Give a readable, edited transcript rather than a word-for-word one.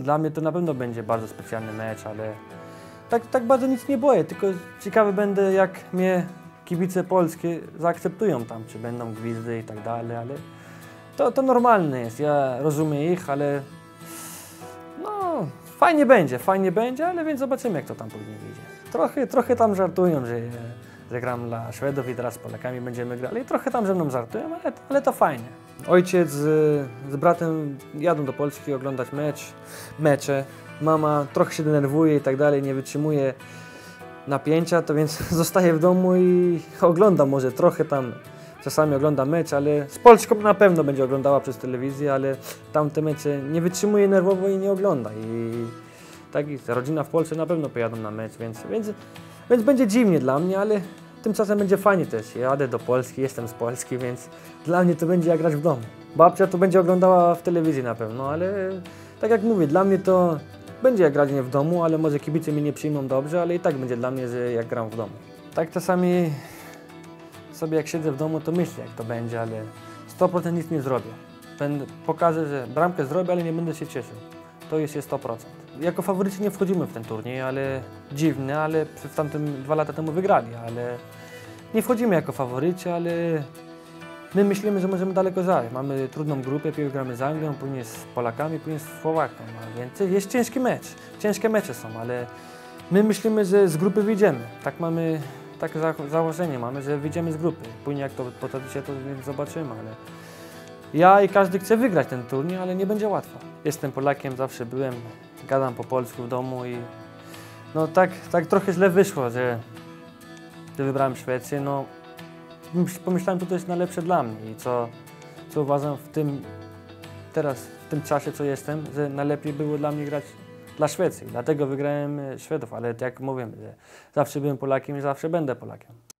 Dla mnie to na pewno będzie bardzo specjalny mecz, ale tak bardzo nic nie boję, tylko ciekawy będę, jak mnie kibice polskie zaakceptują tam, czy będą gwizdy i tak dalej, ale to normalne jest, ja rozumiem ich, ale no fajnie będzie, ale więc zobaczymy, jak to tam później wyjdzie. Trochę tam żartują, że gram dla Szwedów i teraz z Polakami będziemy grali, i trochę tam ze mną żartują, ale to fajnie. Ojciec z bratem jadą do Polski oglądać mecze. Mama trochę się denerwuje i tak dalej, nie wytrzymuje napięcia, to więc zostaje w domu i ogląda może trochę tam, czasami ogląda mecz, ale z Polską na pewno będzie oglądała przez telewizję, ale tamte mecze nie wytrzymuje nerwowo i nie ogląda. I tak jest, rodzina w Polsce na pewno pojadą na mecz, więc będzie dziwnie dla mnie, ale tymczasem będzie fajnie też. Jadę do Polski, jestem z Polski, więc dla mnie to będzie jak grać w domu. Babcia to będzie oglądała w telewizji na pewno, ale tak jak mówię, dla mnie to będzie jak grać nie w domu, ale może kibice mnie nie przyjmą dobrze, ale i tak będzie dla mnie, że jak gram w domu. Tak czasami sobie jak siedzę w domu, to myślę, jak to będzie, ale 100% nic nie zrobię. Pokażę, że bramkę zrobię, ale nie będę się cieszył. To jest 100%. Jako faworyci nie wchodzimy w ten turniej, ale dziwne, ale w tamtym 2 lata temu wygrali, ale nie wchodzimy jako faworyci, ale my myślimy, że możemy daleko zajść. Mamy trudną grupę, pierw gramy z Anglią, później z Polakami, później z Słowakią, a więc jest ciężki mecz. Ciężkie mecze są, ale my myślimy, że z grupy wyjdziemy. Tak mamy, takie założenie mamy, że wyjdziemy z grupy. Później jak to potoczy się, to zobaczymy, ale ja i każdy chce wygrać ten turniej, ale nie będzie łatwo. Jestem Polakiem, zawsze byłem, gadam po polsku w domu i no tak trochę źle wyszło, że wybrałem Szwecję. No, pomyślałem, że to jest najlepsze dla mnie i co uważam teraz, w tym czasie, co jestem, że najlepiej było dla mnie grać dla Szwecji. Dlatego wygrałem Szwedów, ale jak mówię, że zawsze byłem Polakiem i zawsze będę Polakiem.